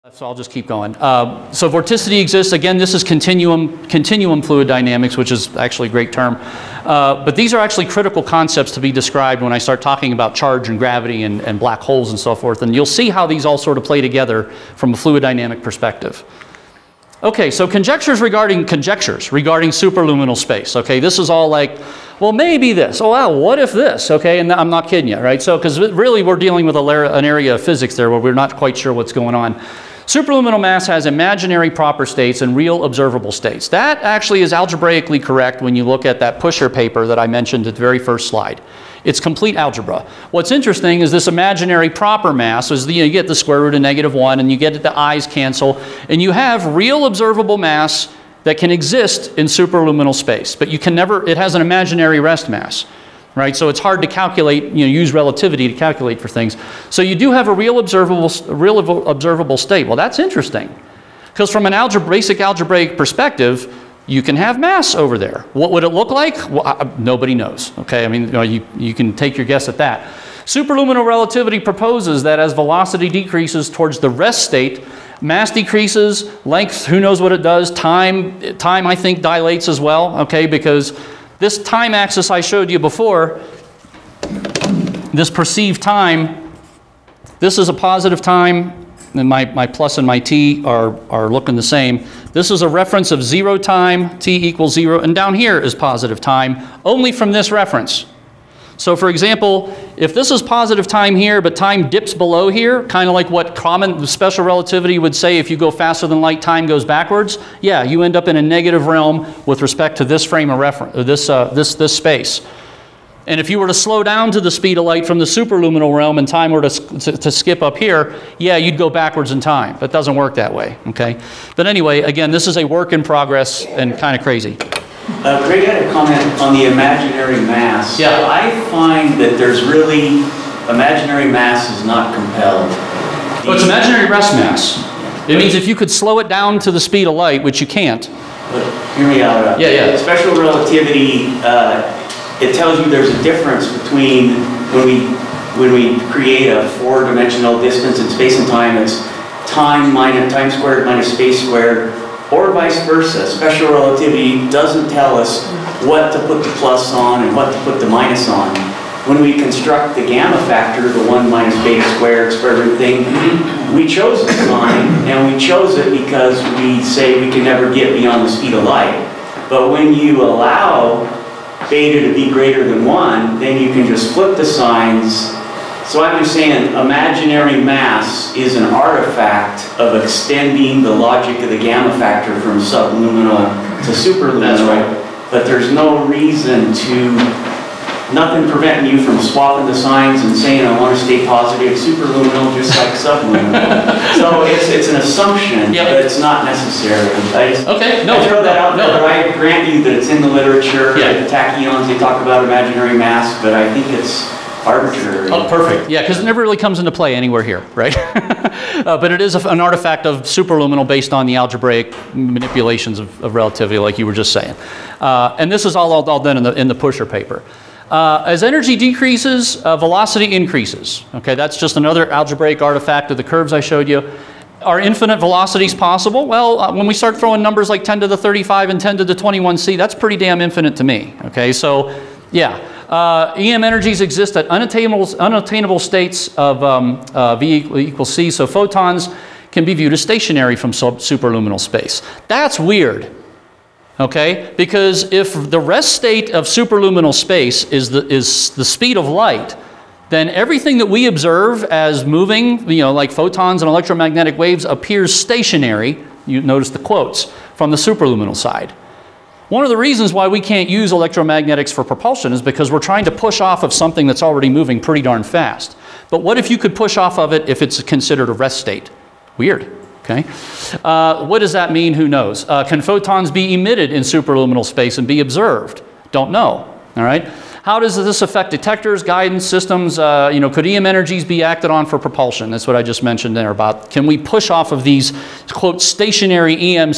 So I'll just keep going. So vorticity exists. Again, this is continuum fluid dynamics, which is actually a great term. But these are actually critical concepts to be described when I start talking about charge and gravity and black holes and so forth. And you'll see how these all sort of play together from a fluid dynamic perspective. Okay, so conjectures regarding superluminal space. Okay, this is all like, well, maybe this. Oh, wow, what if this? Okay, and I'm not kidding you, right? So, because really we're dealing with an area of physics there where we're not quite sure what's going on. Superluminal mass has imaginary proper states and real observable states. That actually is algebraically correct when you look at that Pusher paper that I mentioned at the very first slide. It's complete algebra. What's interesting is this imaginary proper mass is you get the square root of -1 and you get the i's cancel and you have real observable mass that can exist in superluminal space, but you can never, it has an imaginary rest mass. Right, so it's hard to calculate, use relativity to calculate for things. So you do have a real observable state. Well, that's interesting, because from an basic algebraic perspective, you can have mass over there. What would it look like? Well, nobody knows. Okay, I mean, you can take your guess at that. Superluminal relativity proposes that as velocity decreases towards the rest state, mass decreases, length, who knows what it does, time I think dilates as well. Okay, because this time axis I showed you before, this perceived time, this is a positive time, and my plus and my t are looking the same. This is a reference of 0 time, t equals 0, and down here is positive time, only from this reference. So for example, if this is positive time here, but time dips below here, kind of like what common special relativity would say if you go faster than light, time goes backwards, yeah, you end up in a negative realm with respect to this frame of reference, this space. And if you were to slow down to the speed of light from the superluminal realm and time were to skip up here, yeah, you'd go backwards in time. But it doesn't work that way, okay? But anyway, again, this is a work in progress and kind of crazy. Greg had a comment on the imaginary mass. Yeah. I find that there's really, imaginary mass is not compelled. Oh, it's imaginary rest mass. It means if you could slow it down to the speed of light, which you can't. But hear me out. Yeah. Special relativity, it tells you there's a difference between when we create a four-dimensional distance in space and time, it's time squared minus space squared, or vice versa. Special relativity doesn't tell us what to put the plus on and what to put the minus on. When we construct the gamma factor, the 1 minus beta squared square root thing, we chose the sign, and we chose it because we say we can never get beyond the speed of light. But when you allow beta to be greater than 1, then you can just flip the signs. So I'm just saying imaginary mass is an artifact of extending the logic of the gamma factor from subluminal to superluminal. That's right. But there's no reason to, nothing preventing you from swapping the signs and saying I want to stay positive superluminal just like subluminal. So it's an assumption, yep. But it's not necessary. I throw that out there, but I grant you that it's in the literature. Yeah. The tachyons, they talk about imaginary mass, but I think it's arbitrary. Oh, perfect. Yeah, because it never really comes into play anywhere here, right? But it is an artifact of superluminal based on the algebraic manipulations of relativity, like you were just saying. And this is all done in the Pusher paper. As energy decreases, velocity increases. Okay, that's just another algebraic artifact of the curves I showed you. Are infinite velocities possible? Well, when we start throwing numbers like 10 to the 35 and 10 to the 21c, that's pretty damn infinite to me. Okay, so yeah. EM energies exist at unattainable states of V equals C, so photons can be viewed as stationary from superluminal space. That's weird, okay? Because if the rest state of superluminal space is the speed of light, then everything that we observe as moving, like photons and electromagnetic waves, appears stationary. You notice the quotes from the superluminal side. One of the reasons why we can't use electromagnetics for propulsion is because we're trying to push off of something that's already moving pretty darn fast. But what if you could push off of it if it's considered a rest state? Weird, okay? What does that mean? Who knows? Can photons be emitted in superluminal space and be observed? Don't know, all right? How does this affect detectors, guidance systems? Could EM energies be acted on for propulsion? That's what I just mentioned there about, can we push off of these, quote, stationary EM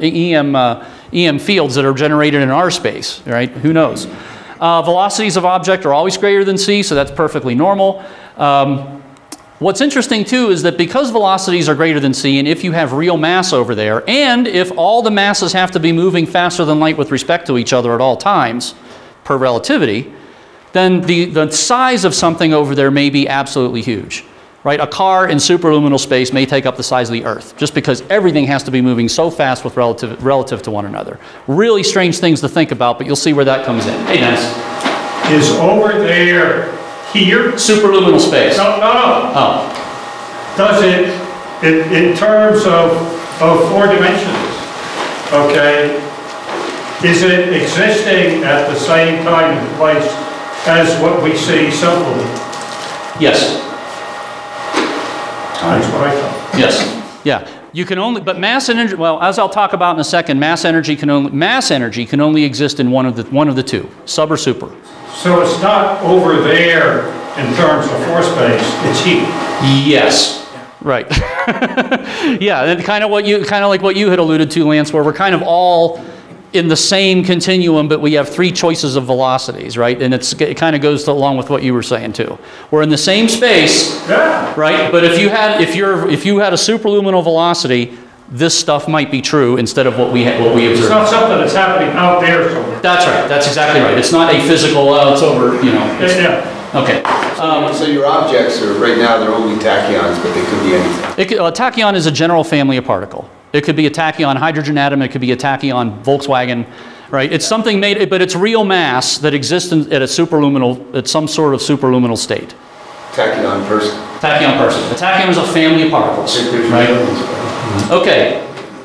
fields that are generated in our space, right? Who knows? Velocities of object are always greater than c, so that's perfectly normal. What's interesting too is that because velocities are greater than c, and if you have real mass over there, and if all the masses have to be moving faster than light with respect to each other at all times, per relativity, then the size of something over there may be absolutely huge. Right? A car in superluminal space may take up the size of the Earth, just because everything has to be moving so fast with relative to one another. Really strange things to think about, but you'll see where that comes in. Hey, Dennis. Is over there here? Superluminal space. No, no, no. Oh. Does it, in terms of 4 dimensions, okay, is it existing at the same time and place as what we see simply? Yes. That's what I thought. Yes. Yeah. You can only, but mass energy, well, as I'll talk about in a second, mass energy can only exist in one of the two, sub or super. So it's not over there in terms of force space, it's here. Yes. Right. Yeah, and kind of like what you had alluded to, Lance, where we're kind of all in the same continuum, but we have 3 choices of velocities, right? And it kind of goes along with what you were saying too. We're in the same space, Yeah. right? But if you had a superluminal velocity, this stuff might be true instead of what we observed. It's not something that's happening out there somewhere. That's right. That's exactly right. It's not a physical. It's over. You know. Yeah. Okay. So your objects are right now they're only tachyons, but they could be anything. A tachyon is a general family of particle. It could be a tachyon hydrogen atom. It could be a tachyon Volkswagen, right? It's something made, but it's real mass that exists at some sort of superluminal state. Tachyon person. Tachyon person. A tachyon is a family of particles, right? Okay.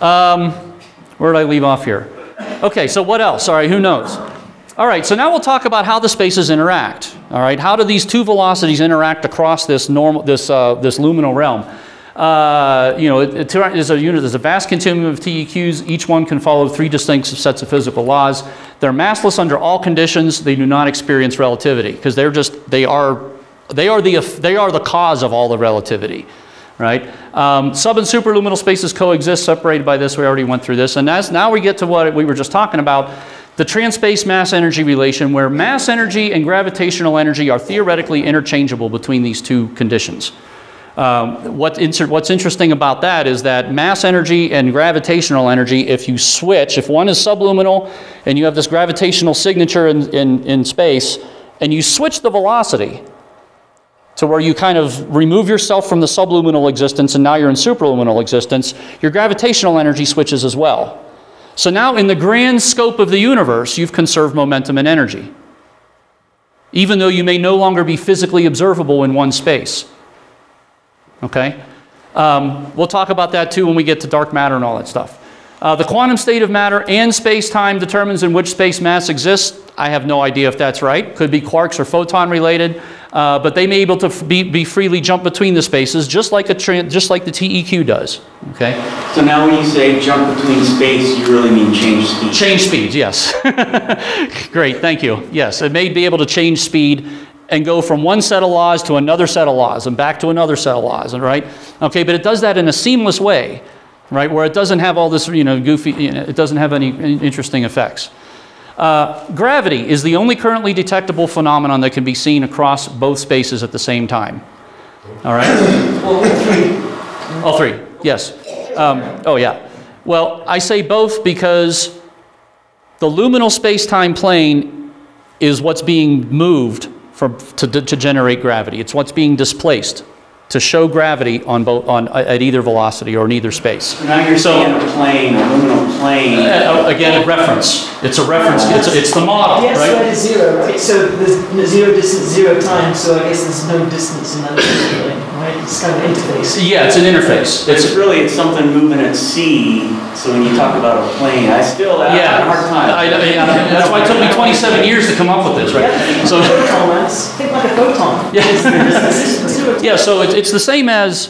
Where did I leave off here? Okay. So what else? All right. Who knows? All right. So now we'll talk about how the spaces interact. All right. How do these 2 velocities interact across this luminal realm? You know, there's a vast continuum of TEQs. Each one can follow 3 distinct sets of physical laws. They're massless under all conditions. They do not experience relativity because they are the cause of all the relativity, right? Sub and superluminal spaces coexist, separated by this. We already went through this, and now we get to what we were just talking about. The trans-space mass-energy relation, where mass energy and gravitational energy are theoretically interchangeable between these 2 conditions. What's interesting about that is that mass energy and gravitational energy, if you switch, if one is subluminal and you have this gravitational signature in space, and you switch the velocity to where you kind of remove yourself from the subluminal existence and now you're in superluminal existence, your gravitational energy switches as well. So now in the grand scope of the universe, you've conserved momentum and energy, even though you may no longer be physically observable in one space. Okay? We'll talk about that too when we get to dark matter and all that stuff. The quantum state of matter and space-time determines in which space mass exists. I have no idea if that's right. Could be quarks or photon related, but they may be able to be freely jump between the spaces, just like the TEQ does. Okay. So now when you say jump between space, you really mean change speed? Change speeds, yes. Great, thank you. Yes, it may be able to change speed and go from one set of laws to another set of laws and back to another set of laws, right? Okay, but it does that in a seamless way, right? Where it doesn't have all this, goofy, it doesn't have any interesting effects. Gravity is the only currently detectable phenomenon that can be seen across both spaces at the same time. All right? Well, all 3. All 3, yes. Oh, yeah. Well, I say both because the luminal space-time plane is what's being moved to generate gravity. It's what's being displaced to show gravity at either velocity or in either space. Now you're saying a plane, a luminal plane. Again, a reference. It's a reference. It's the model, Yes, right? that is 0, right? So there's 0 distance, 0 time, so I guess there's no distance in that plane, right? It's kind of an interface. Yeah, it's an interface. It's something moving at C, so when you talk about a plane, I have a hard time. That's why it took me 27 years to come up with this, right? Yeah, So, photon, think like a photon. yeah, so it's the same as,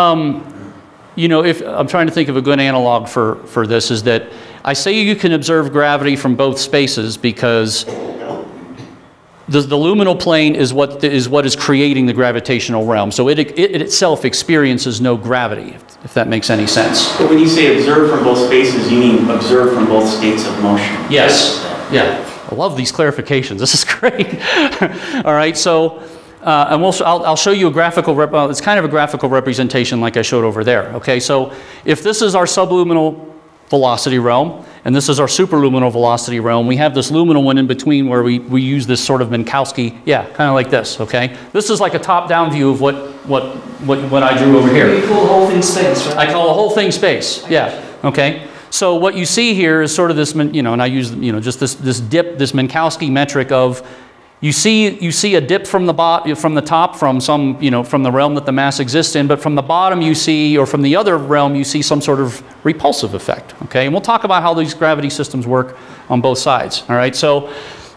if I'm trying to think of a good analog for this, is that I say you can observe gravity from both spaces because the luminal plane is what is creating the gravitational realm. So it itself experiences no gravity, if that makes any sense. But when you say observe from both spaces, you mean observe from both states of motion? Yes. Yeah. I love these clarifications. This is great. All right. So And I'll show you a graphical, it's kind of a graphical representation like I showed over there. Okay, so if this is our subluminal velocity realm, and this is our superluminal velocity realm, we have this luminal one in between where we use this sort of Minkowski, yeah, kind of like this, okay? This is like a top-down view of what I drew over here. You call the whole thing space, right? I call the whole thing space, yeah, okay? So what you see here is sort of this, you know, and I use, you know, just this dip, this Minkowski metric of, you see a dip from the top from some, you know, from the realm that the mass exists in, but from the bottom you see, or from the other realm, you see some sort of repulsive effect, okay? And we'll talk about how these gravity systems work on both sides, all right? So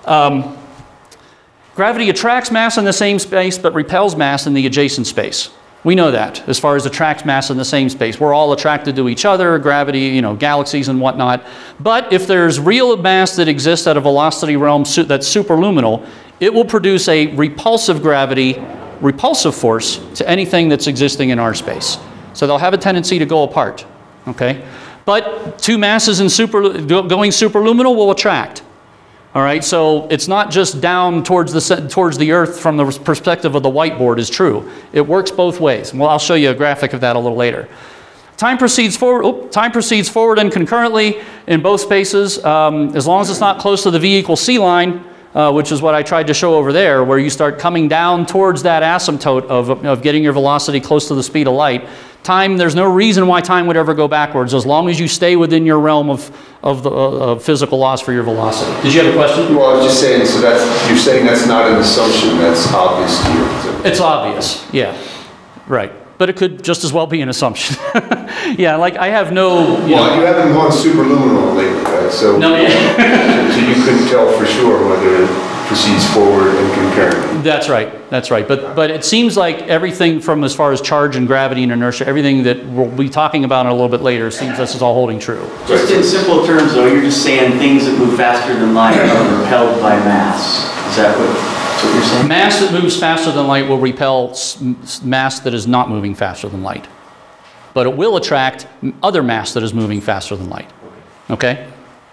gravity attracts mass in the same space, but repels mass in the adjacent space. We know that as far as attracts mass in the same space. We're all attracted to each other, gravity, you know, galaxies and whatnot. But if there's real mass that exists at a velocity realm that's superluminal, it will produce a repulsive gravity, repulsive force to anything that's existing in our space. So they'll have a tendency to go apart, okay? But two masses in going superluminal will attract. All right, so it's not just down towards the Earth from the perspective of the whiteboard is true. It works both ways. Well, I'll show you a graphic of that a little later. Time proceeds forward and concurrently in both spaces, as long as it's not close to the V equals C line, which is what I tried to show over there, where you start coming down towards that asymptote of getting your velocity close to the speed of light. Time, there's no reason why time would ever go backwards as long as you stay within your realm of physical laws for your velocity. Did you have a question? Well, I was just saying, so you're saying that's not an assumption, that's obvious to you. It's obvious, yeah, right. But it could just as well be an assumption. Yeah, like I have no... You haven't gone superluminal lately, right? So, no, yeah. So you couldn't tell for sure whether it proceeds forward and concurrently. That's right, that's right. But it seems like everything from as far as charge and gravity and inertia, everything that we'll be talking about a little bit later, seems this is all holding true. Just in simple terms though, you're just saying things that move faster than light are repelled by mass. Is that what you're saying? Mass that moves faster than light will repel mass that is not moving faster than light. But it will attract other mass that is moving faster than light. Okay?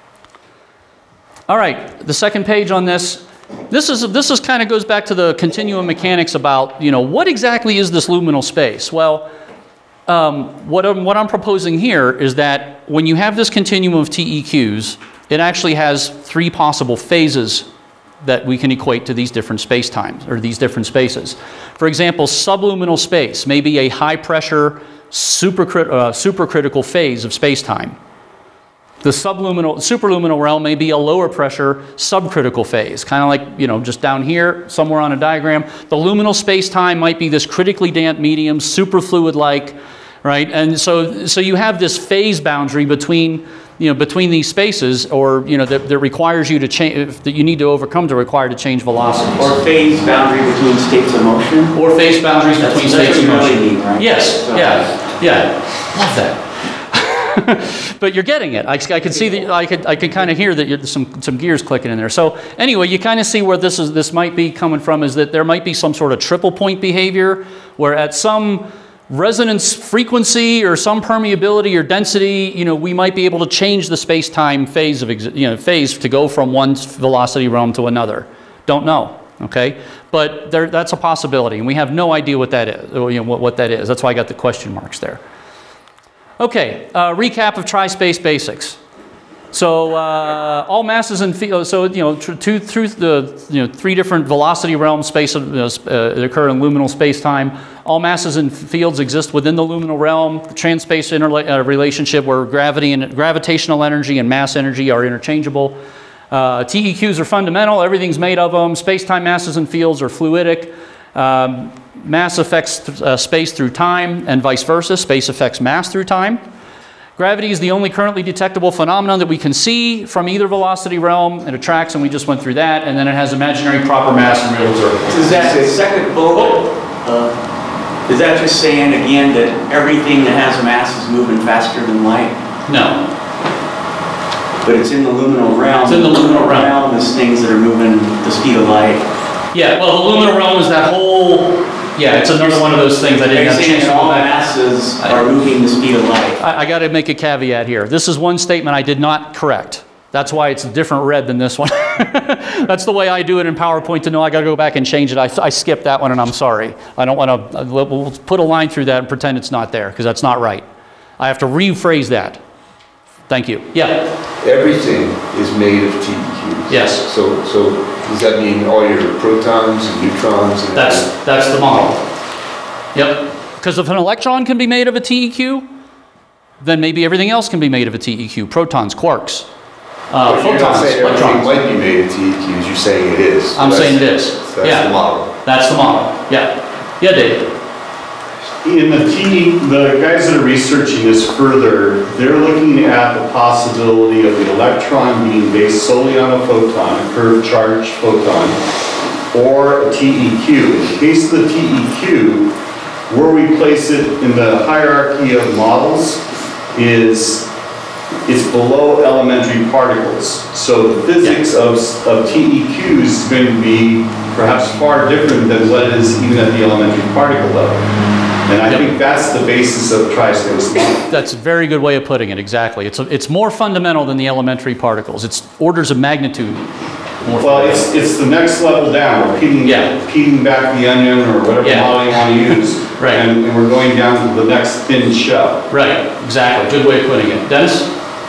All right, the second page on this. This is kind of goes back to the continuum mechanics about, you know, what exactly is this luminal space? Well, what I'm proposing here is that when you have this continuum of TEQs, it actually has three possible phases that we can equate to these different spacetimes, or these different spaces. For example, subluminal space may be a high pressure, supercritical phase of spacetime. The superluminal realm may be a lower pressure, subcritical phase, kind of like, you know, just down here, somewhere on a diagram. The luminal space-time might be this critically damp medium, superfluid-like, right? And so you have this phase boundary between, you know, between these spaces, or, you know, that requires you to change, that you need to overcome to require to change velocities. Or phase boundary between states of motion. Or phase boundaries between states of motion. Really neat, right? Yes, So, yeah, love that. But you're getting it. I can see that. I can kind of hear that there's some gears clicking in there. So anyway, you kind of see where this might be coming from, is that there might be some sort of triple point behavior, where at some resonance frequency or some permeability or density, you know, we might be able to change the space-time phase phase to go from one velocity realm to another. Don't know. Okay, but that's a possibility, and we have no idea what that is. You know, what that is. That's why I got the question marks there. Okay, recap of tri-space basics. So all masses and fields. So you know, through the three different velocity realms that occur in luminal space-time. All masses and fields exist within the luminal realm. The trans-space relationship, where gravity and gravitational energy and mass energy are interchangeable. TEQs are fundamental. Everything's made of them. Space-time masses and fields are fluidic. Mass affects space through time, and vice versa. Space affects mass through time. Gravity is the only currently detectable phenomenon that we can see from either velocity realm. It attracts, and we just went through that, and then it has imaginary proper mass and real observable. Is that the second bullet? Is that just saying again that everything that has mass is moving faster than light? No. But it's in the luminal realm. It's in the luminal realm. There's things that are moving the speed of light. Yeah, well, the luminal realm is that whole... Yeah, it's another one of those things I didn't have a chance to all masses are moving the speed of light. I got to make a caveat here. This is one statement I did not correct. That's why it's a different red than this one. That's the way I do it in PowerPoint to know I got to go back and change it. I skipped that one and I'm sorry. I don't want to, we'll put a line through that and pretend it's not there because that's not right. I have to rephrase that. Thank you. Yeah? Everything is made of TEQs. Yes. So does that mean all your protons and neutrons? And that's the model. Yep. Because if an electron can be made of a TEQ, then maybe everything else can be made of a TEQ. Protons, quarks, photons, you're not saying everything electrons. might be made of TEQs, you're saying it is. I'm saying it is. So that's the model. That's the model. Yeah. Yeah, Dave. In the guys that are researching this further, they're looking at the possibility of the electron being based solely on a photon, a curved charged photon, or a TEQ. In the case of the TEQ, where we place it in the hierarchy of models is it's below elementary particles. So the physics of TEQs is going to be perhaps far different than what it is even at the elementary particle level. And I think that's the basis of tri-space model. That's a very good way of putting it, exactly. It's more fundamental than the elementary particles. It's orders of magnitude more Well, it's the next level down. We're peeling back the onion or whatever model you want to use. Right. And we're going down to the next thin shell. Right, exactly. Good way of putting it. Dennis?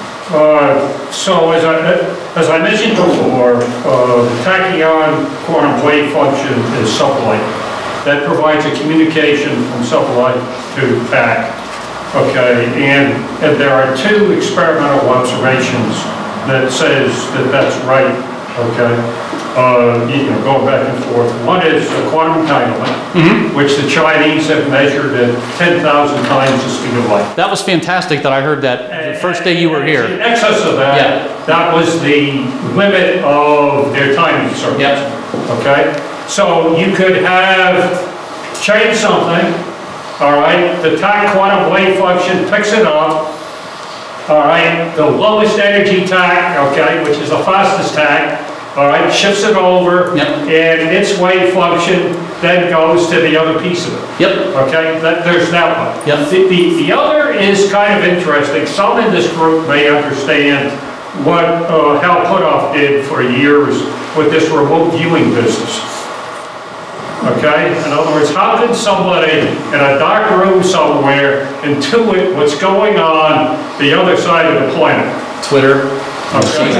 So as I mentioned before, the tachyon quantum wave function is sublight. That provides a communication from sublight to tach. Okay, and there are two experimental observations that says that that's right. Okay, going back and forth. One is the quantum entanglement, which the Chinese have measured at 10,000 times the speed of light. That was fantastic that I heard that the first day you were here. In excess of that, that was the limit of their timing circuits. Okay, so you could have changed something, all right, the tach quantum wave function picks it up, all right, the lowest energy tach, okay, which is the fastest tach, all right, shifts it over, and its wave function then goes to the other piece of it. Okay, there's that one. The other is kind of interesting. Some in this group may understand what Hal Puthoff did for years with this remote viewing business. Okay, in other words, how can somebody in a dark room somewhere intuit what's going on the other side of the planet? Twitter. Okay.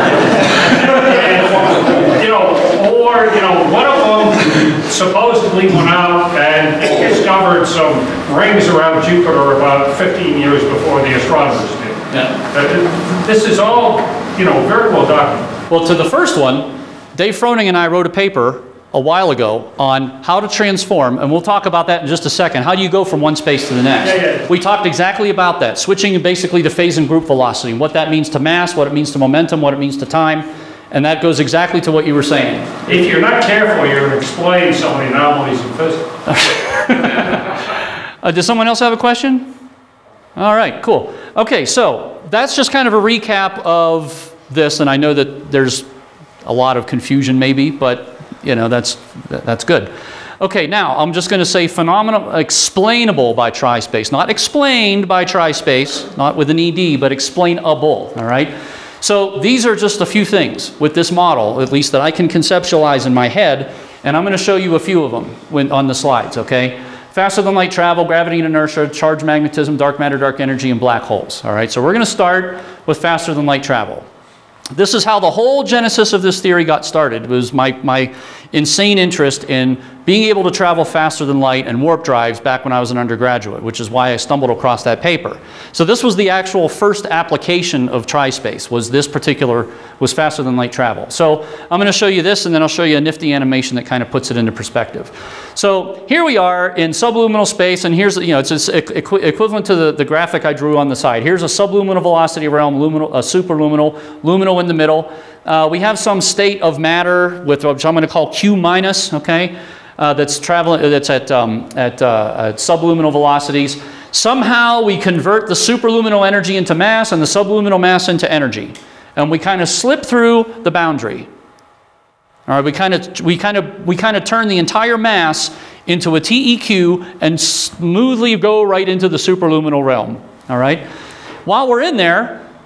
And, one of them supposedly went out and discovered some rings around Jupiter about 15 years before the astronomers did. This is all, very well documented. Well, to the first one, Dave Froning and I wrote a paper a while ago on how to transform, and we'll talk about that in just a second. How do you go from one space to the next? We talked exactly about that, switching basically to phase and group velocity, what that means to mass, what it means to momentum, what it means to time, and that goes exactly to what you were saying. If you're not careful, you're going to explain some of the anomalies in physics. Does someone else have a question? All right, cool. Okay, so that's just kind of a recap of this, and I know that there's a lot of confusion maybe, but that's good. Okay, now I'm just going to say phenomenal, explainable by tri-space, not explained by tri-space, not with an ED, but explainable, all right? So these are just a few things with this model, at least that I can conceptualize in my head, and I'm going to show you a few of them on the slides, okay? Faster than light travel, gravity and inertia, charge magnetism, dark matter, dark energy, and black holes, all right? So we're going to start with faster than light travel. This is how the whole genesis of this theory got started. It was my insane interest in being able to travel faster than light and warp drives back when I was an undergraduate, which is why I stumbled across that paper. So this was the actual first application of tri-space, was faster than light travel. So I'm going to show you this, and then I'll show you a nifty animation that kind of puts it into perspective. So here we are in subluminal space, and here's, it's equivalent to the graphic I drew on the side. Here's a subluminal velocity realm, superluminal, luminal in the middle. We have some state of matter which I'm going to call Q minus, okay? That's at subluminal velocities. Somehow we convert the superluminal energy into mass and the subluminal mass into energy, and we kind of slip through the boundary. All right, we kind of turn the entire mass into a TEQ and smoothly go right into the superluminal realm. All right. While we're in there,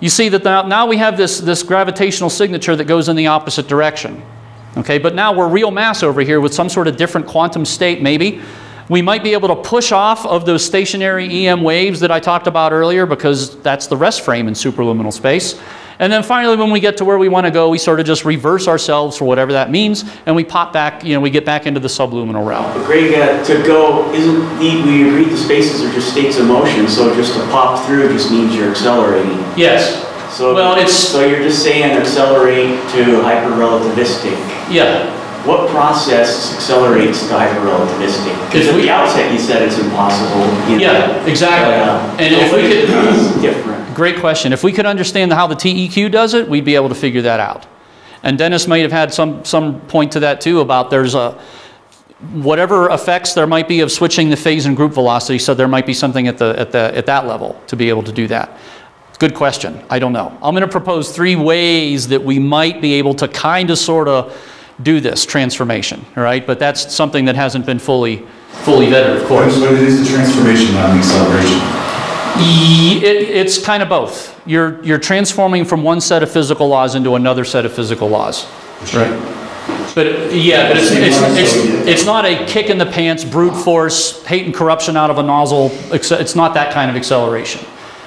you see that now we have this gravitational signature that goes in the opposite direction. Okay, but now we're real mass over here with some sort of different quantum state maybe. We might be able to push off of those stationary EM waves that I talked about earlier, because that's the rest frame in superluminal space. And then finally, when we get to where we want to go, we sort of just reverse ourselves for whatever that means, and we pop back, we get back into the subluminal realm. But Greg, to go, we agreed the spaces are just states of motion, so just to pop through just means you're accelerating. Yes. So, so you're just saying accelerate to hyperrelativistic. Yeah. What process accelerates to hyperrelativistic? Because at the outset you said it's impossible. Yeah, exactly. And if we could, it's different. Great question. If we could understand how the TEQ does it, we'd be able to figure that out. And Dennis might have had some point to that too, about there's whatever effects there might be of switching the phase and group velocity. So there might be something at that level to be able to do that. Good question. I don't know. I'm going to propose 3 ways that we might be able to kind of sort of do this transformation, all right? But that's something that hasn't been fully vetted, of course. But it is a transformation, not an acceleration. It's kind of both. You're transforming from one set of physical laws into another set of physical laws, right? But it's not a kick in the pants, brute force, hate and corruption out of a nozzle. It's not that kind of acceleration.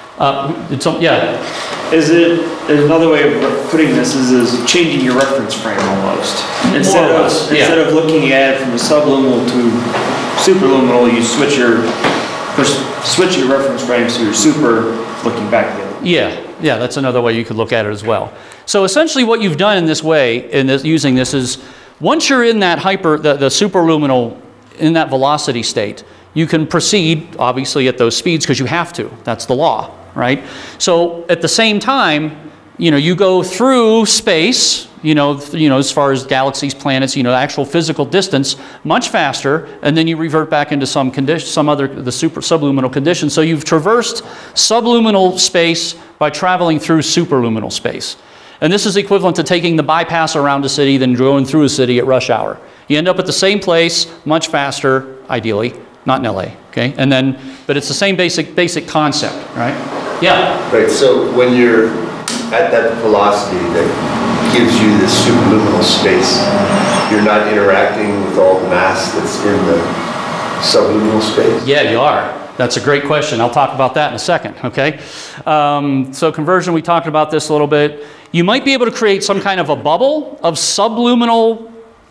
Yeah. Is it, another way of putting this is changing your reference frame almost. Instead of looking at it from a subluminal to superluminal, you switch your reference frame so you're super looking back the other way. Yeah, that's another way you could look at it as well. So essentially what you've done in this way, using this, is once you're in that the superluminal, in that velocity state, you can proceed, obviously, at those speeds because you have to. That's the law, right? So at the same time, you go through space, as far as galaxies, planets, actual physical distance, much faster, and then you revert back into some condition, the subluminal condition. So you've traversed subluminal space by traveling through superluminal space. And this is equivalent to taking the bypass around a city than going through a city at rush hour. You end up at the same place, much faster, ideally. Not in LA, okay? But it's the same basic concept, right? Yeah. Right, so when you're at that velocity that gives you this superluminal space, you're not interacting with all the mass that's in the subluminal space? Yeah, you are. That's a great question. I'll talk about that in a second, okay? So conversion, we talked about this a little bit. You might be able to create some kind of a bubble of subluminal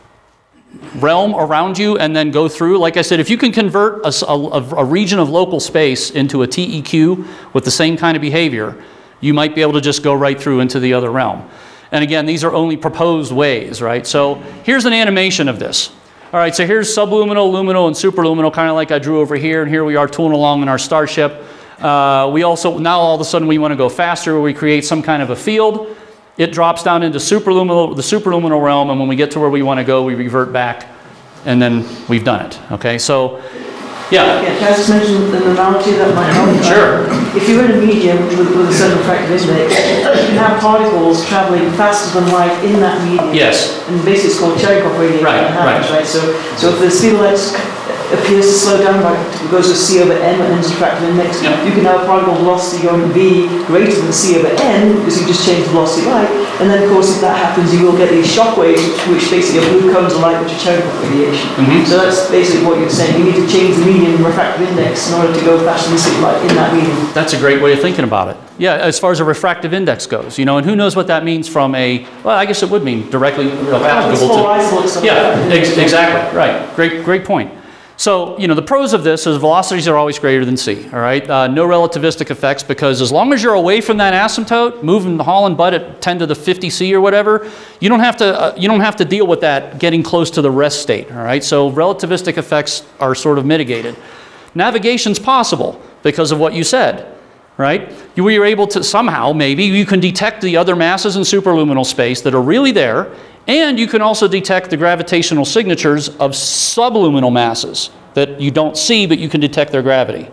realm around you and then go through. Like I said, if you can convert a region of local space into a TEQ with the same kind of behavior, you might be able to just go right through into the other realm. And again, these are only proposed ways, right? So here's an animation of this. All right, so here's subluminal, luminal, and superluminal, kind of like I drew over here, and here we are tooling along in our starship. We also, now all of a sudden we want to go faster, we create some kind of a field. It drops down into the superluminal realm, and when we get to where we want to go, we revert back, and then we've done it, okay? So, yeah. Yeah, can I just mention an analogy that might help? Sure. If you're in a medium with a certain refractive index, you can have particles traveling faster than light in that medium. Yes. And basically it's called Cherenkov radiation. Right. So if the speed of light appears to slow down, like it goes to C over n and ends refractive index, you can have a particle velocity going v greater than C over n because you just changed the velocity of light. And then of course if that happens you will get these shock waves which basically are blue cones of light which are Cherenkov radiation. So that's basically what you're saying. You need to change the medium refractive index in order to go faster than speed of light in that medium. That's a great way of thinking about it. Yeah, as far as a refractive index goes, and who knows what that means from well, I guess it would mean directly applicable to. Yeah, exactly, right. Great point. So, the pros of this is velocities are always greater than c, all right? No relativistic effects because as long as you're away from that asymptote, moving the hauling butt at 10 to the 50 C or whatever, you don't have to deal with that getting close to the rest state, all right? So relativistic effects are sort of mitigated. Navigation's possible because of what you said, right? We are able to somehow, maybe, you can detect the other masses in superluminal space that are really there, and you can also detect the gravitational signatures of subluminal masses that you don't see, but you can detect their gravity.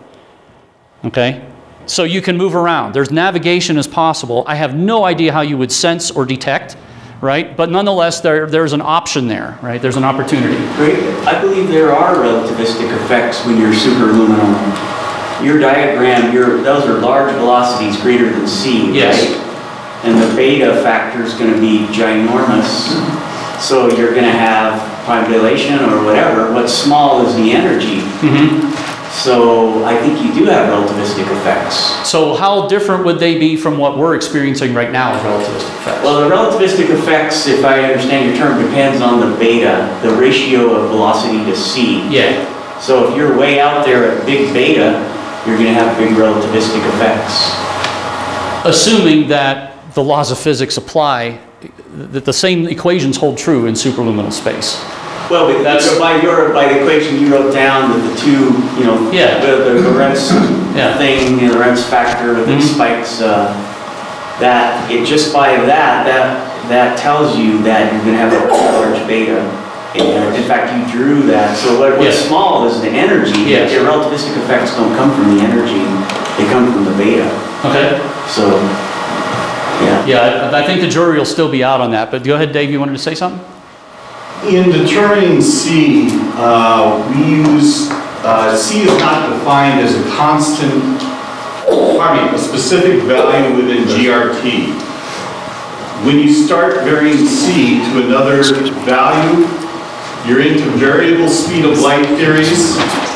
Okay? So you can move around. There's navigation is possible. I have no idea how you would sense or detect, right? But nonetheless, there's an option there, right? There's an opportunity. Great. I believe there are relativistic effects when you're superluminal. your diagram, those are large velocities greater than c, Yes. right? And the beta factor is going to be ginormous. So you're going to have prime dilation or whatever. What's small is the energy. So I think you do have relativistic effects. So how different would they be from what we're experiencing right now as relativistic effects? Well, the relativistic effects, if I understand your term, depends on the beta, the ratio of velocity to c. Yeah. So if you're way out there at big beta, you're going to have big relativistic effects. Assuming that the laws of physics apply, that the same equations hold true in superluminal space. Well, by the equation you wrote down that the two, you know, the Lorentz thing, the Lorentz factor with its spikes, that it just by that tells you that you're going to have a large beta. And in fact, you drew that. So what's small is the energy. Yes. The relativistic effects don't come from the energy; they come from the beta. Okay. So, yeah. Yeah, I think the jury will still be out on that. But go ahead, Dave. You wanted to say something? In determining C, we use, C is not defined as a constant, a specific value within GRT. When you start varying C to another value, you're into variable speed of light theories.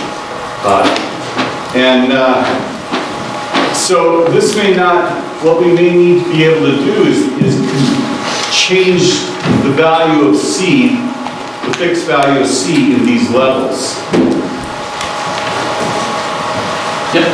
So this may not, what we may need to be able to do is change the value of C, the fixed value of C in these levels. Yep.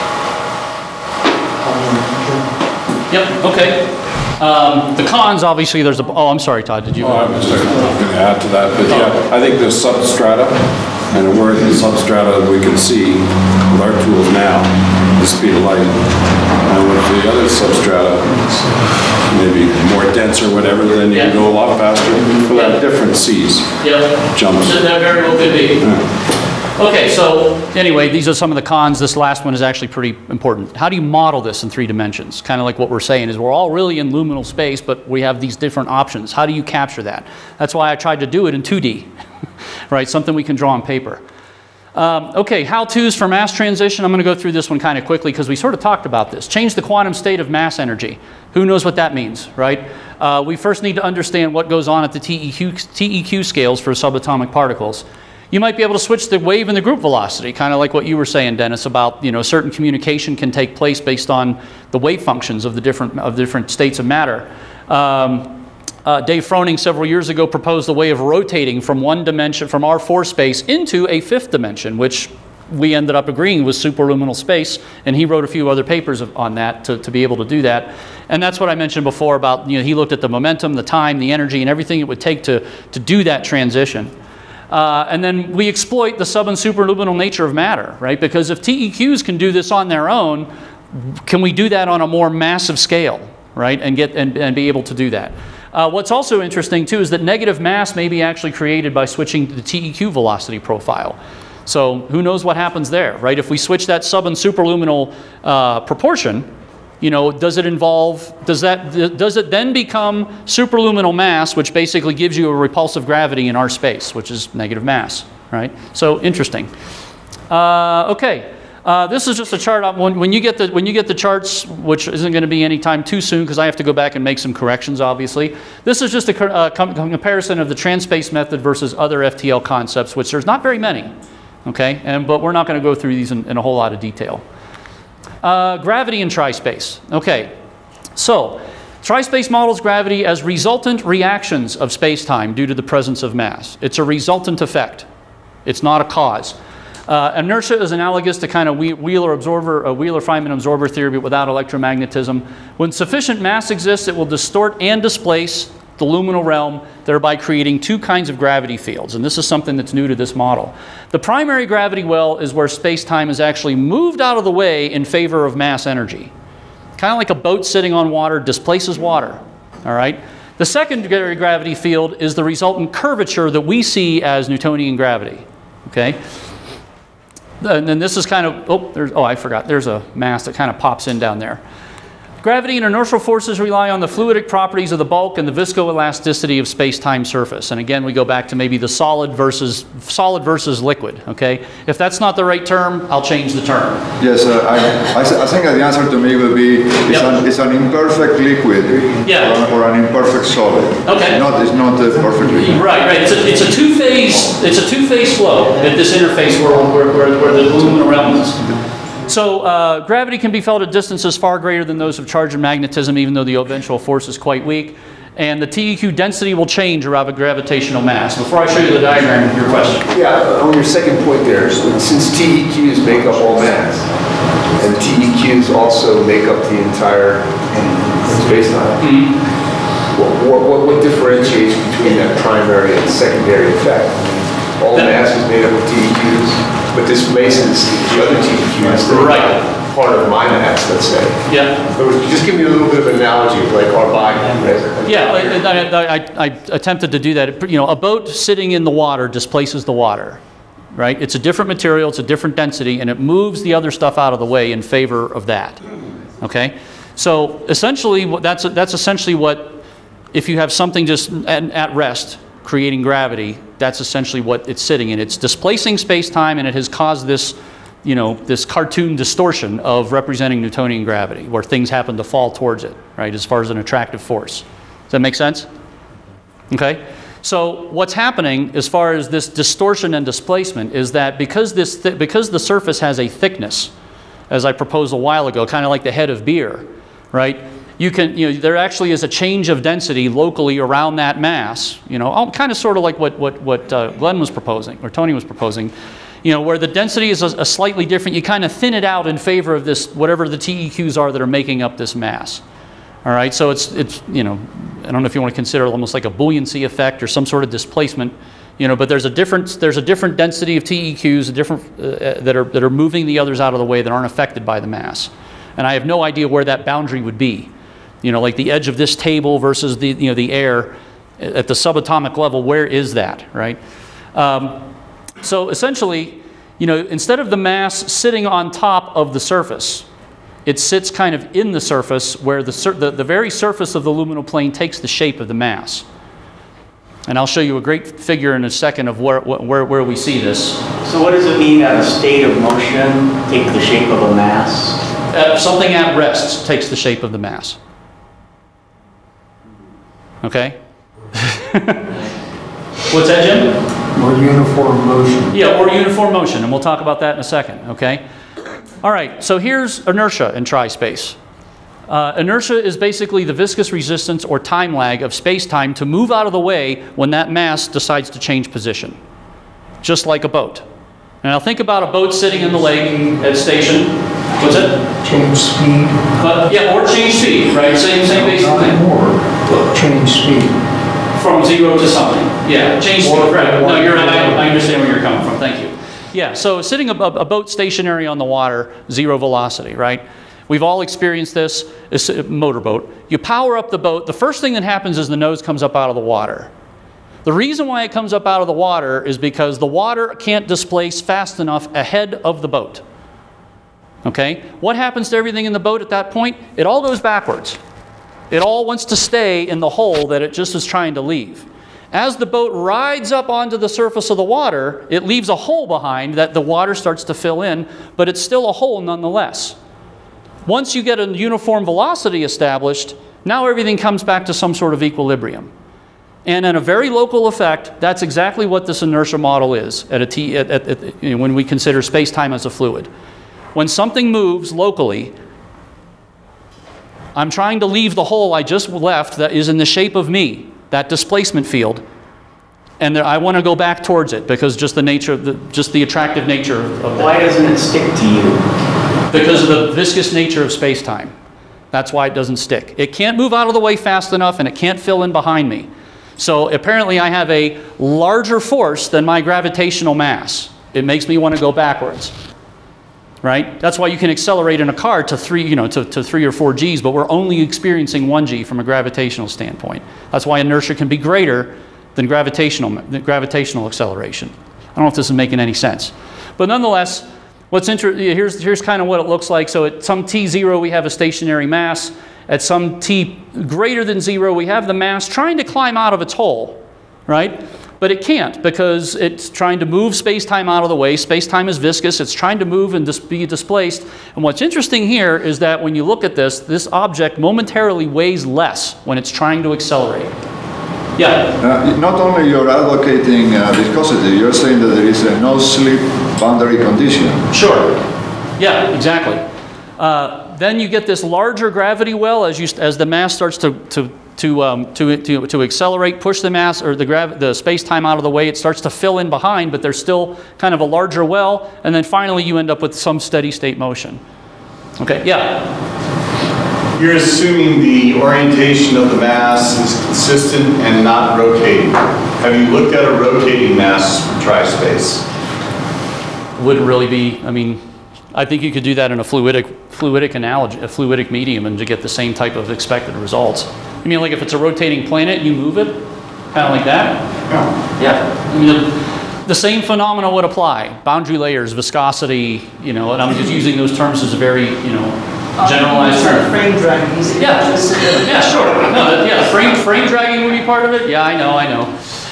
Yep, okay. The cons, obviously, there's a, oh, I'm sorry, Todd, did you? Oh, I was going to add to that, but yeah, I think there's substrata, and where in substrata we can see with our tools now the speed of light, and with the other substrata, maybe more dense or whatever, then you can go a lot faster. We'll have different C's. Yep. Jumps. That very well could be. Okay, so anyway, these are some of the cons. This last one is actually pretty important. How do you model this in 3 dimensions? Kind of like what we're saying is we're all really in luminal space, but we have these different options. How do you capture that? That's why I tried to do it in 2D, right? Something we can draw on paper. Okay, how-tos for mass transition. I'm going to go through this one kind of quickly because we sort of talked about this. Change the quantum state of mass energy. Who knows what that means, right? We first need to understand what goes on at the TEQ scales for subatomic particles. You might be able to switch the wave and the group velocity, kind of like what you were saying, Dennis, about, you know, certain communication can take place based on the wave functions of the different states of matter. Dave Froning several years ago proposed a way of rotating from one dimension, from R4 space, into a 5th dimension, which we ended up agreeing was superluminal space, and he wrote a few other papers on that to be able to do that. And that's what I mentioned before about, you know, he looked at the momentum, the time, the energy, and everything it would take to do that transition. And then we exploit the sub and superluminal nature of matter, right? Because if TEQs can do this on their own, can we do that on a more massive scale, right? And be able to do that. What's also interesting too is that negative mass may be actually created by switching to the TEQ velocity profile. So who knows what happens there, right? If we switch that sub and superluminal proportion, you know, does it then become superluminal mass, which basically gives you a repulsive gravity in our space, which is negative mass, right? So interesting. Okay, this is just a chart. When you get the charts, which isn't going to be anytime too soon, because I have to go back and make some corrections, obviously. This is just a comparison of the trans-space method versus other FTL concepts, which there's not very many. Okay, but we're not going to go through these in a whole lot of detail. Gravity in tri-space. Okay, so tri-space models gravity as resultant reactions of space-time due to the presence of mass. It's a resultant effect. It's not a cause. Inertia is analogous to kind of Wheeler-Feynman absorber theory, but without electromagnetism. When sufficient mass exists, it will distort and displace the luminal realm, thereby creating 2 kinds of gravity fields. And this is something that's new to this model. The primary gravity well is where space-time is actually moved out of the way in favor of mass energy. Kind of like a boat sitting on water displaces water, all right? The secondary gravity field is the resultant curvature that we see as Newtonian gravity, okay? And then this is kind of, I forgot, there's a mass that kind of pops in down there. Gravity and inertial forces rely on the fluidic properties of the bulk and the viscoelasticity of space-time surface. And again, we go back to maybe the solid versus liquid, okay? If that's not the right term, I'll change the term. Yes, I think that the answer to me will be it's an imperfect liquid or an imperfect solid. Okay. It's not the perfect liquid. Right. It's a two-phase flow at this interface where the aluminum realm is. So gravity can be felt at distances far greater than those of charge and magnetism, even though the eventual force is quite weak. And the TeQ density will change around a gravitational mass. Before I show you the diagram, your question. Yeah, on your second point there, since TeQs make up all mass, and TeQs also make up the entire space-time, what differentiates between that primary and secondary effect? All mass is made up of TeQs. But displaces the other TeQs that are part of my mass, let's say. Yeah. Just give me a little bit of an analogy of like our body. Right? Yeah, I attempted to do that. You know, a boat sitting in the water displaces the water, right? It's a different material, it's a different density, and it moves the other stuff out of the way in favor of that. Okay? So essentially, that's essentially what, if you have something just at rest, creating gravity, that's essentially what it's sitting in. It's displacing space-time, and it has caused this, you know, this cartoon distortion of representing Newtonian gravity, where things happen to fall towards it, right, as far as an attractive force. Does that make sense? Okay? So what's happening as far as this distortion and displacement is that because the surface has a thickness, as I proposed a while ago, kind of like the head of beer, right? There actually is a change of density locally around that mass, you know, kind of sort of like what Glenn was proposing, or Tony was proposing, you know, where the density is a slightly different, you kind of thin it out in favor of this, whatever the TeQs are that are making up this mass. All right, so it's you know, I don't know if you want to consider it almost like a buoyancy effect or some sort of displacement, you know, but there's a different density of TeQs, that are moving the others out of the way that aren't affected by the mass. And I have no idea where that boundary would be. You know, like the edge of this table versus the air at the subatomic level, where is that, right? So essentially, you know, instead of the mass sitting on top of the surface, it sits kind of in the surface where the very surface of the luminal plane takes the shape of the mass. And I'll show you a great figure in a second of where we see this. So what does it mean that a state of motion take the shape of a mass? Something at rest takes the shape of the mass. Okay? What's that, Jim? Or uniform motion. Yeah, or uniform motion, and we'll talk about that in a second, okay? All right, so here's inertia in tri-space. Inertia is basically the viscous resistance or time lag of space-time to move out of the way when that mass decides to change position, just like a boat. Now think about a boat sitting in the lake at station. What's it? Change speed. Yeah, or change speed, right? Same basic thing. Or change speed. From 0 to something. Yeah, change speed. Right. No, you're right. I understand where you're coming from. Thank you. Yeah, so sitting a boat stationary on the water, 0 velocity, right? We've all experienced this. It's a motorboat. You power up the boat. The first thing that happens is the nose comes up out of the water. The reason why it comes up out of the water is because the water can't displace fast enough ahead of the boat. Okay? What happens to everything in the boat at that point? It all goes backwards. It all wants to stay in the hole that it just is trying to leave. As the boat rides up onto the surface of the water, it leaves a hole behind that the water starts to fill in, but it's still a hole nonetheless. Once you get a uniform velocity established, now everything comes back to some sort of equilibrium. And in a very local effect, that's exactly what this inertia model is when we consider space-time as a fluid. When something moves locally, I'm trying to leave the hole I just left that is in the shape of me, that displacement field, and I want to go back towards it because just the nature of just the attractive nature of that. Why doesn't it stick to you? Because of the viscous nature of space-time. That's why it doesn't stick. It can't move out of the way fast enough, and it can't fill in behind me. So apparently I have a larger force than my gravitational mass. It makes me want to go backwards. Right? That's why you can accelerate in a car to 3 or 4 Gs, but we're only experiencing 1 G from a gravitational standpoint. That's why inertia can be greater than gravitational acceleration. I don't know if this is making any sense. But nonetheless, here's kind of what it looks like. So at some T0 we have a stationary mass. at some t greater than 0, we have the mass trying to climb out of its hole, right? But it can't because it's trying to move space-time out of the way. Space-time is viscous. It's trying to move and be displaced. And what's interesting here is that when you look at this object momentarily weighs less when it's trying to accelerate. Yeah? Not only you're advocating viscosity, you're saying that there is a no-slip boundary condition. Sure. Yeah, exactly. Then you get this larger gravity well as the mass starts to accelerate, push the mass or the space-time out of the way. It starts to fill in behind, but there's still kind of a larger well, and then finally you end up with some steady-state motion. Okay, yeah? You're assuming the orientation of the mass is consistent and not rotating. Have you looked at a rotating mass for tri-space? Wouldn't really be, I mean, I think you could do that in a fluidic analogy, a fluidic medium, and to get the same type of expected results. You mean like if it's a rotating planet, you move it, kind of like that? Yeah. I mean, the same phenomena would apply. Boundary layers, viscosity, you know, and I'm just using those terms as a very, you know, generalized term. Frame dragging. Yeah. Yeah, sure. No, yeah, frame dragging would be part of it. Yeah, I know.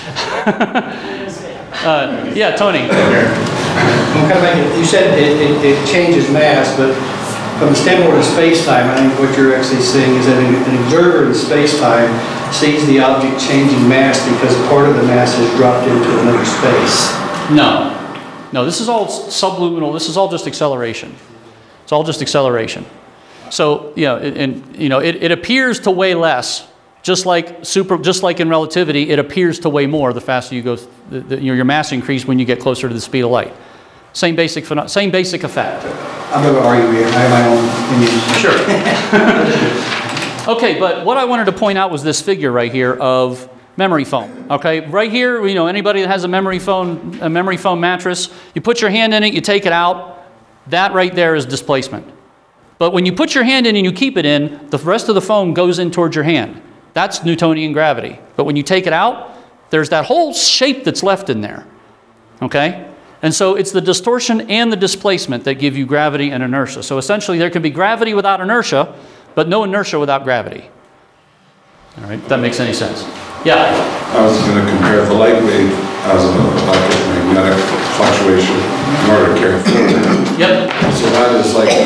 Yeah, Tony. You said it changes mass, but from the standpoint of space-time, I think what you're actually saying is that an observer in space-time sees the object changing mass because part of the mass has dropped into another space. No, this is all subluminal. This is all just acceleration. It's all just acceleration. So, yeah, it appears to weigh less, just like in relativity, it appears to weigh more the faster you go. Your mass increase when you get closer to the speed of light. Same basic effect. I'm not going to argue here. I have my own opinion. Sure. Okay, but what I wanted to point out was this figure right here of memory foam. Okay, right here, you know, anybody that has a memory foam mattress, you put your hand in it, you take it out. That right there is displacement. But when you put your hand in and you keep it in, the rest of the foam goes in towards your hand. That's Newtonian gravity. But when you take it out, there's that whole shape that's left in there. Okay? And so it's the distortion and the displacement that give you gravity and inertia. So essentially there can be gravity without inertia, but no inertia without gravity. All right, if that makes any sense. Yeah? I was going to compare the light wave as an electromagnetic fluctuation in order to carry forward. Yep. So that is like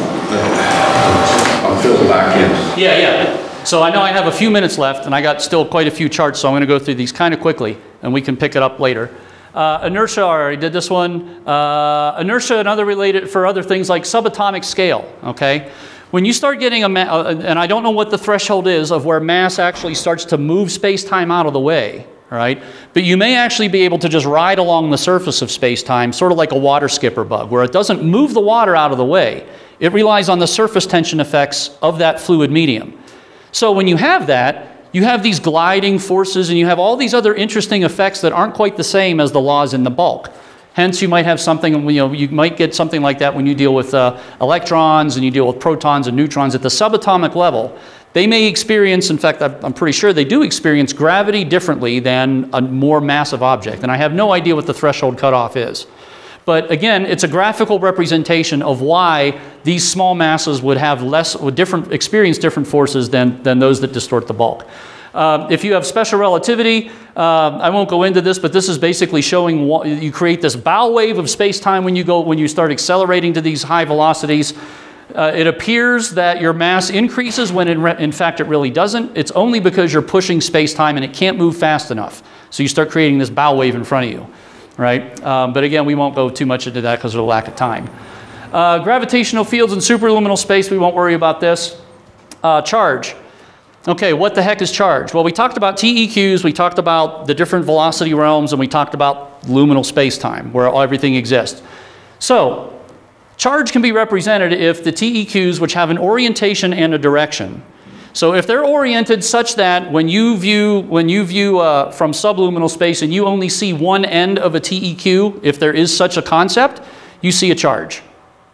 I'll fill back in. Yeah. So I know I have a few minutes left, and I got still quite a few charts, so I'm going to go through these kind of quickly, and we can pick it up later. Inertia, I already did this one. Inertia and other things like subatomic scale, okay? When you start getting and I don't know what the threshold is of where mass actually starts to move space-time out of the way, right? But you may actually be able to just ride along the surface of space-time, sort of like a water skipper bug, where it doesn't move the water out of the way. It relies on the surface tension effects of that fluid medium. So when you have that, you have these gliding forces and you have all these other interesting effects that aren't quite the same as the laws in the bulk. Hence, you might have something, you might get something like that when you deal with electrons and you deal with protons and neutrons at the subatomic level. They may experience, in fact, I'm pretty sure they do experience gravity differently than a more massive object. And I have no idea what the threshold cutoff is. But again, it's a graphical representation of why these small masses would have experience different forces than those that distort the bulk. If you have special relativity, I won't go into this, but this is basically showing you create this bow wave of space-time when you start accelerating to these high velocities. It appears that your mass increases when in fact it really doesn't. It's only because you're pushing space-time and it can't move fast enough. So you start creating this bow wave in front of you. Right? But again, we won't go too much into that because of the lack of time. Gravitational fields in superluminal space, we won't worry about this. Charge. Okay, what the heck is charge? Well, we talked about TEQs, we talked about the different velocity realms, and we talked about luminal space-time, where everything exists. So, charge can be represented if the TEQs, which have an orientation and a direction. So if they're oriented such that when you view from subluminal space and you only see one end of a TEQ, if there is such a concept, you see a charge.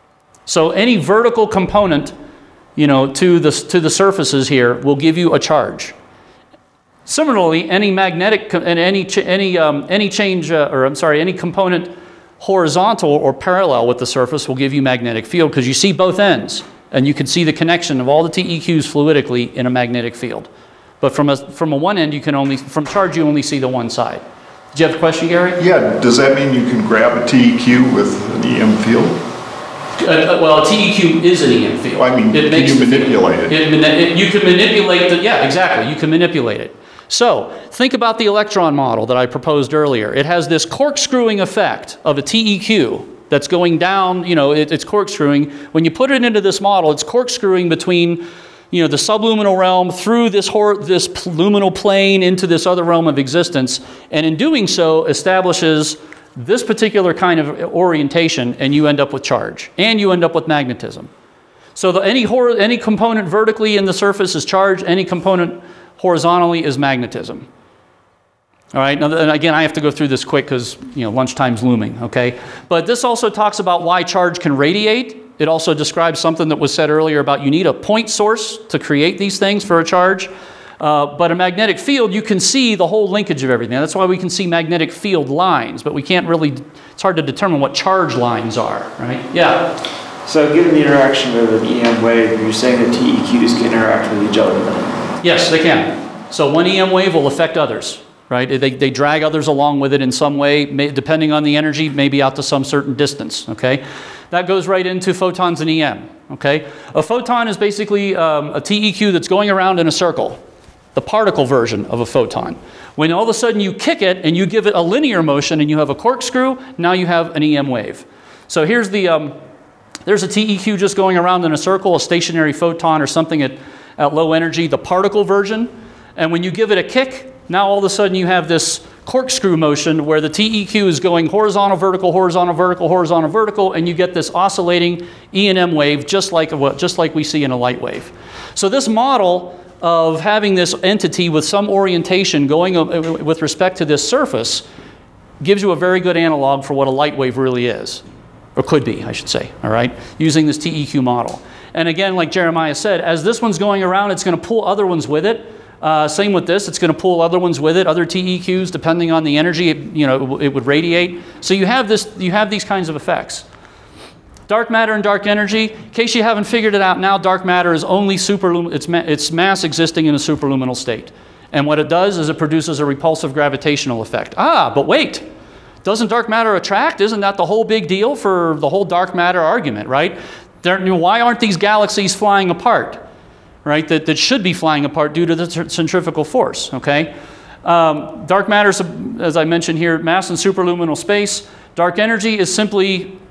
So any vertical component, to the surfaces here will give you a charge. Similarly, any magnetic and any component horizontal or parallel with the surface will give you magnetic field because you see both ends. And you can see the connection of all the TEQs fluidically in a magnetic field. But from a one end, you can only, from charge, you only see the one side. Did you have a question, Gary? Yeah, does that mean you can grab a TEQ with an EM field? Well, a TEQ is an EM field. Well, I mean, can you manipulate it? You can manipulate the, yeah, exactly, you can manipulate it. So, think about the electron model that I proposed earlier. It has this corkscrewing effect of a TEQ that's going down, you know, it's corkscrewing. When you put it into this model, it's corkscrewing between, you know, the subluminal realm through this luminal plane into this other realm of existence, and in doing so establishes this particular kind of orientation, and you end up with charge, and you end up with magnetism. So any component vertically in the surface is charge, any component horizontally is magnetism. All right, now, and again, I have to go through this quick because, you know, lunchtime's looming, okay? But this also talks about why charge can radiate. It also describes something that was said earlier about you need a point source to create these things for a charge. But a magnetic field, you can see the whole linkage of everything. That's why we can see magnetic field lines, but we can't really, it's hard to determine what charge lines are, right? Yeah? So given the interaction of an EM wave, you're saying that TEQs can interact with each other then? Yes, they can. So one EM wave will affect others, right? They drag others along with it in some way, depending on the energy, maybe out to some certain distance, okay? That goes right into photons and EM, okay? A photon is basically a TEQ that's going around in a circle. The particle version of a photon. When all of a sudden you kick it and you give it a linear motion and you have a corkscrew, now you have an EM wave. So here's there's a TEQ just going around in a circle, a stationary photon or something at low energy, the particle version. And when you give it a kick, now all of a sudden you have this corkscrew motion where the TEQ is going horizontal, vertical, horizontal, vertical, horizontal, vertical, and you get this oscillating E and M wave just like we see in a light wave. So this model of having this entity with some orientation going with respect to this surface gives you a very good analog for what a light wave really is, or could be, I should say, all right, using this TEQ model. And again, like Jeremiah said, as this one's going around, it's going to pull other ones with it. Same with this, it's going to pull other ones with it, other TEQs, depending on the energy, it would radiate. So you have these kinds of effects. Dark matter and dark energy, in case you haven't figured it out now, dark matter is only it's mass existing in a superluminal state. And what it does is it produces a repulsive gravitational effect. Ah, but wait, doesn't dark matter attract? Isn't that the whole big deal for the whole dark matter argument, right? Why aren't these galaxies flying apart, right? That should be flying apart due to the centrifugal force, okay? Dark matter, as I mentioned here, mass in superluminal space. Dark energy is simply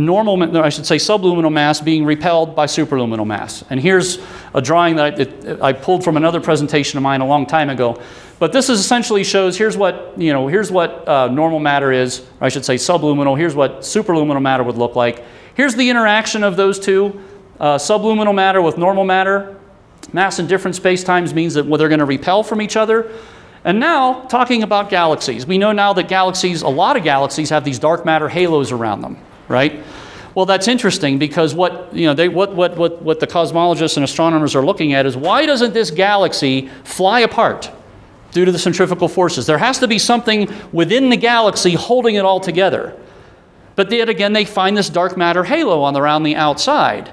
I should say subluminal mass being repelled by superluminal mass. And here's a drawing that I pulled from another presentation of mine a long time ago. But this essentially shows, here's what normal matter is, or I should say subluminal, here's what superluminal matter would look like. Here's the interaction of those two, subluminal matter with normal matter. Mass in different spacetimes means that they're going to repel from each other. And now, talking about galaxies. We know now that a lot of galaxies have these dark matter halos around them. Right? Well, that's interesting because what the cosmologists and astronomers are looking at is why doesn't this galaxy fly apart due to the centrifugal forces? There has to be something within the galaxy holding it all together. But yet again, they find this dark matter halo around the outside.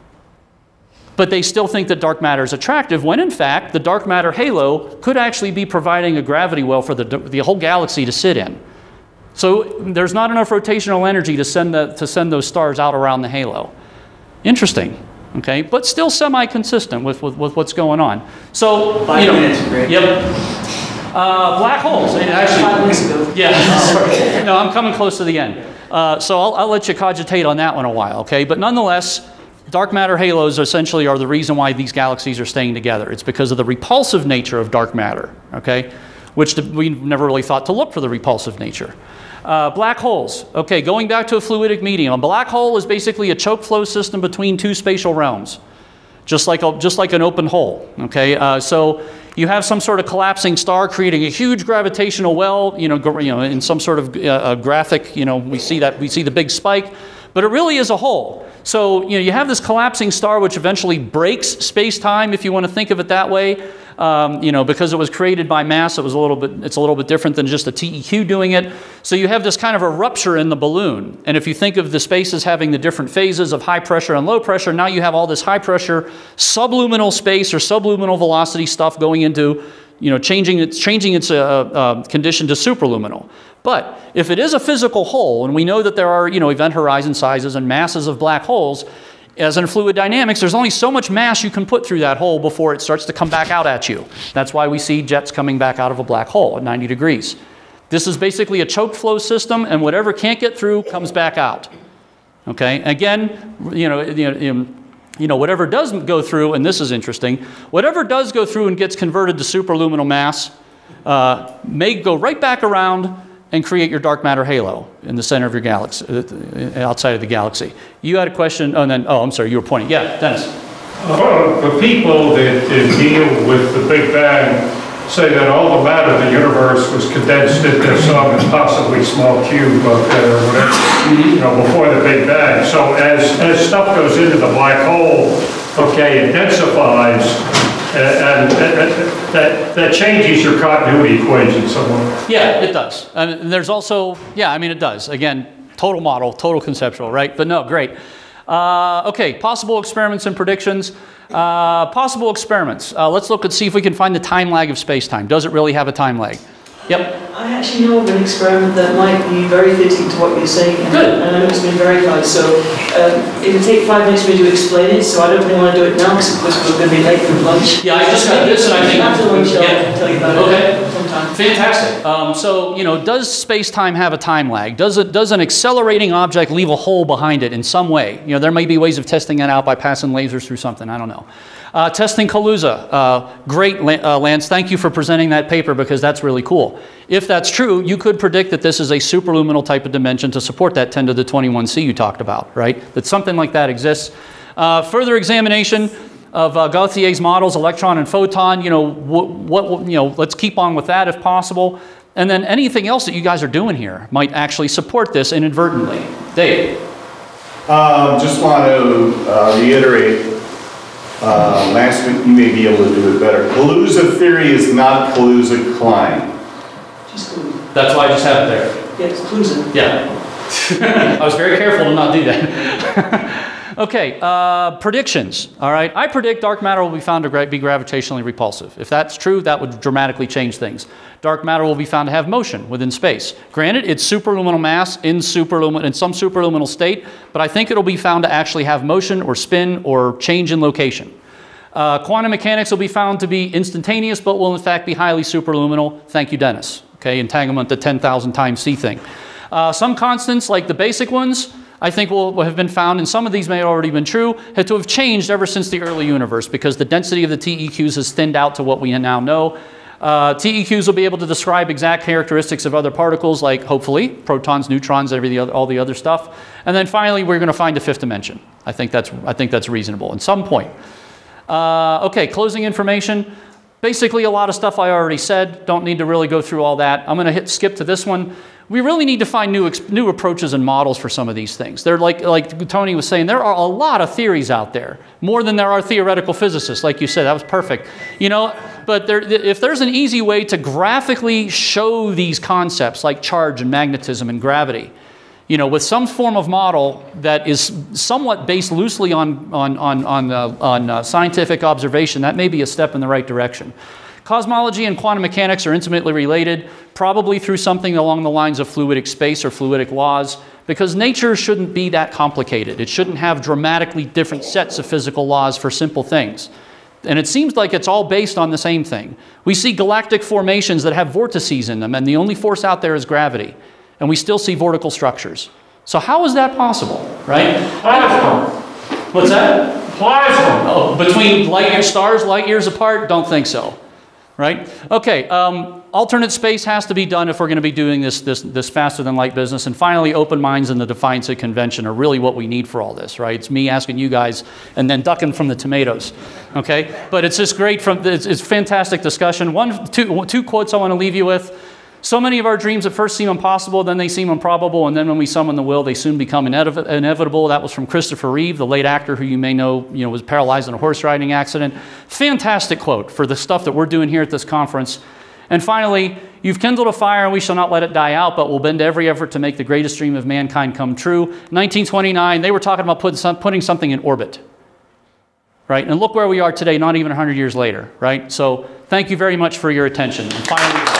But they still think that dark matter is attractive when in fact the dark matter halo could actually be providing a gravity well for the whole galaxy to sit in. So there's not enough rotational energy to send those stars out around the halo. Interesting, okay, but still semi-consistent with what's going on. So 5 minutes, great. Yep. Black holes. Actually, 5 minutes ago. Yeah. Sorry. No, I'm coming close to the end. So I'll let you cogitate on that one a while, okay? But nonetheless, dark matter halos essentially are the reason why these galaxies are staying together. It's because of the repulsive nature of dark matter, okay? Which we never really thought to look for the repulsive nature. Black holes. Okay, going back to a fluidic medium. A black hole is basically a choke flow system between two spatial realms, just like an open hole. Okay, so you have some sort of collapsing star creating a huge gravitational well. In some sort of graphic, we see the big spike, but it really is a hole. So you have this collapsing star which eventually breaks space-time, if you want to think of it that way. You know, because it was created by mass, it's a little bit different than just a TEQ doing it. So you have this kind of a rupture in the balloon. And if you think of the space as having the different phases of high pressure and low pressure, now you have all this high pressure subluminal space or subluminal velocity stuff going into, you know, changing its condition to superluminal. But if it is a physical hole, and we know that there are, you know, event horizon sizes and masses of black holes, as in fluid dynamics, there's only so much mass you can put through that hole before it starts to come back out at you. That's why we see jets coming back out of a black hole at 90 degrees. This is basically a choked flow system, and whatever can't get through comes back out. Okay, again, you know, whatever does go through, and this is interesting, whatever does go through and gets converted to superluminal mass may go right back around and create your dark matter halo in the center of your galaxy, outside of the galaxy. You had a question, oh, and then, oh, I'm sorry, you were pointing. Yeah, Dennis. The people that deal with the Big Bang say that all the matter of the universe was condensed into some possibly small cube or whatever, you know, before the Big Bang. So as stuff goes into the black hole, okay, it densifies, and that changes your continuity equation somewhat. Yeah, it does. And there's also, yeah, I mean, it does. Again, total model, total conceptual, right? But no, great. Okay, possible experiments and predictions. Possible experiments. Let's look and see if we can find the time lag of space-time. Does it really have a time lag? Yep. I actually know of an experiment that might be very fitting to what you're saying. Good. And I know it's been verified. So it would take 5 minutes for me to explain it, so I don't really want to do it now because of course we're going to be late for lunch. Yeah, I just got this and I think... After lunch, I'll tell you about it sometime. Fantastic. So, you know, does space-time have a time lag? Does an accelerating object leave a hole behind it in some way? You know, there may be ways of testing that out by passing lasers through something. I don't know. Testing Kaluza. Great, Lance. Thank you for presenting that paper because that's really cool. If that's true, you could predict that this is a superluminal type of dimension to support that 10 to the 21c you talked about, right? That something like that exists. Further examination of Gauthier's models, electron and photon, you know, let's keep on with that if possible. And then anything else that you guys are doing here might actually support this inadvertently. Dave. Just want to reiterate, Lance, you may be able to do it better. Kaluza theory is not Kaluza-Klein. Just Kaluza. That's why I just have it there. Yeah, it's Kaluza. Yeah. I was very careful to not do that. Okay, predictions. All right, I predict dark matter will be found to be gravitationally repulsive. If that's true, that would dramatically change things. Dark matter will be found to have motion within space. Granted, it's superluminal mass in some superluminal state, but I think it'll be found to actually have motion or spin or change in location. Quantum mechanics will be found to be instantaneous, but will in fact be highly superluminal. Thank you, Dennis. Okay, entanglement, the 10,000 times C thing. Some constants, like the basic ones, I think will have been found, and some of these may have already been true, had to have changed ever since the early universe because the density of the TEQs has thinned out to what we now know. TEQs will be able to describe exact characteristics of other particles, like hopefully protons, neutrons, all the other stuff. And then finally, we're going to find a fifth dimension. I think that's reasonable at some point. Okay, closing information. Basically, a lot of stuff I already said. Don't need to really go through all that. I'm going to skip to this one. We really need to find new approaches and models for some of these things. They're like Tony was saying, there are a lot of theories out there, more than there are theoretical physicists, like you said. That was perfect. You know, but if there's an easy way to graphically show these concepts like charge and magnetism and gravity, you know, with some form of model that is somewhat based loosely on scientific observation, that may be a step in the right direction. Cosmology and quantum mechanics are intimately related, probably through something along the lines of fluidic space or fluidic laws, because nature shouldn't be that complicated. It shouldn't have dramatically different sets of physical laws for simple things. And it seems like it's all based on the same thing. We see galactic formations that have vortices in them, and the only force out there is gravity. And we still see vortical structures. So how is that possible, right? Plasma. What's that? Plasma. Oh, between stars light years apart? Don't think so. Right? Okay, alternate space has to be done if we're going to be doing this faster than light business. And finally, open minds and the defiance of convention are really what we need for all this, right? It's me asking you guys and then ducking from the tomatoes, okay? But it's just great, it's fantastic discussion. Two quotes I want to leave you with. So many of our dreams at first seem impossible, then they seem improbable, and then when we summon the will, they soon become inevitable. That was from Christopher Reeve, the late actor who you may know, was paralyzed in a horse riding accident. Fantastic quote for the stuff that we're doing here at this conference. And finally, you've kindled a fire and we shall not let it die out, but we'll bend every effort to make the greatest dream of mankind come true. 1929, they were talking about putting something in orbit. Right? And look where we are today, not even 100 years later. Right? So thank you very much for your attention. And finally,